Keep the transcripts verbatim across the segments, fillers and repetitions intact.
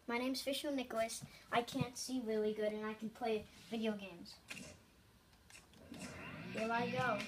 My name's Fisher Nicholas. I can't see really good and I can play video games. Here I go.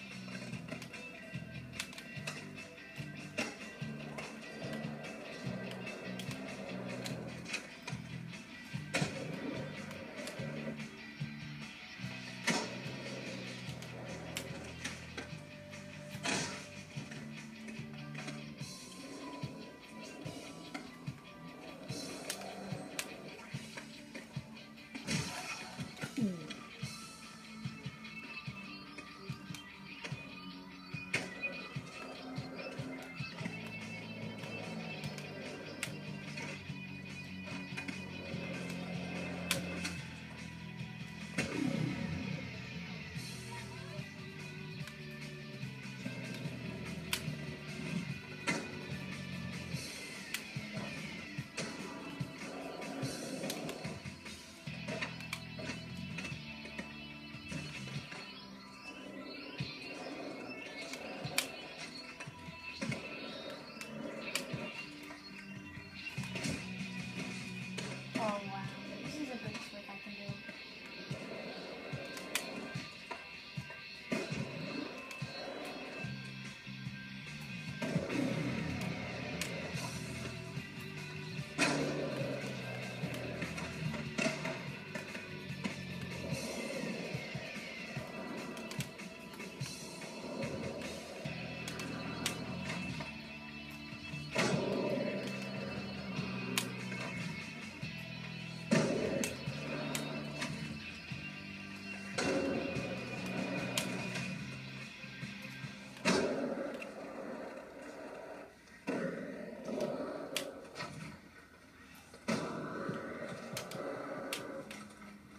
Oh wow, this is a good trick I can do.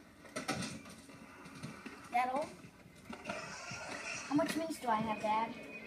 That all? How much minutes do I have, Dad?